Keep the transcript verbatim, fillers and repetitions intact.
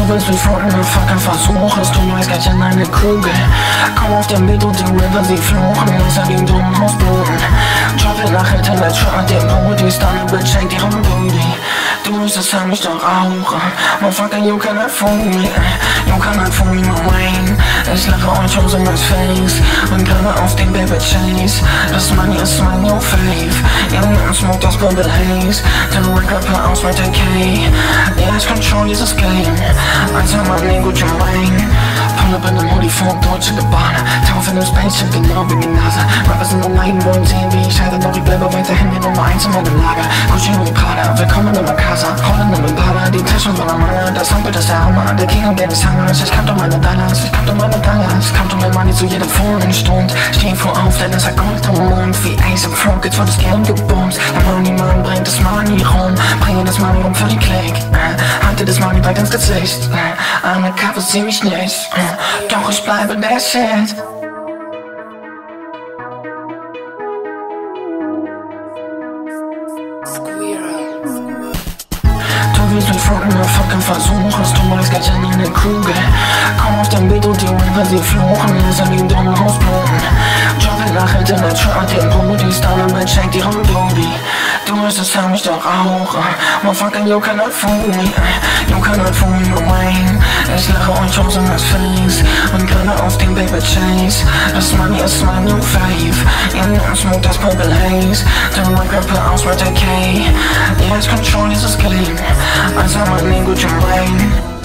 Du willst mich fronten, ne fucking Versuch es, du weißt gleich in eine Kugel. Komm auf den Beat und die River, sie fluchen, lass an den dummen Haus bluten. Drop it nach Internet, schreibt den Modis, dann Bitch, schenkt ihrem Booty. Du müsstest an mich doch rauchen, motherfucker, you cannot fool me, you cannot fool me, my Wayne. Ich lache euch aus in my face und gerade auf den Baby Chase. Das Money ist mein new fave, irgendwann smoke das Bubble Haze. Den Rapper aus mit der K, yeah, ich control dieses Game. Also mein Ego Jermaine, pull up in dem Hoodie von Deutsche Gebane, taufe in dem Spaceship genau wie die NASA. Rapper sind am Leiden, wollen sehen wie ich halte, doch ich bleibe weiterhin die Nummer eins in meinem Lager. Gucci und Prada, willkommen in meiner Casa, Holland in meinem Pada, die Taschen von der Mama, das Sample ist der Hammer, der King und Geld ist Hangers. Ich kannte meine Dollars, ich kannte meine Dollars, kannte mein Money zu jeder vollen Stund. Steh vor auf, denn es hat Gold am Mund, wie Ace of Frog, jetzt wird das Geld gebumst. Der Money Mann bringt das Money rum, bringe das Money rum für die Klick. Halte das Money bald ins Gesicht, eine Kappe seh mich nicht, doch ich bleibe der Shit. Du willst mich fronten, ne fucking Versuch es, du weißt gleich in eine Kugel. Komm auf den Beat und die River, sie fluchen, lass an den dummen Haus bluten. Drop it nach Internet, schreibt den Modis, dann Bitch, schenkt ihrem Booty. Du müsstest an mich doch rauchen, motherfucker, you cannot fool me, you cannot fool me, my Wayne. Ich lache euch aus in my face und gerade auf den Baby Chase. Das Money ist mein new fave, irgendwann smoke das Purple Haze. Den Rapper aus mit der K, yeah, ich control dieses Game. Also mein Ego Jermaine.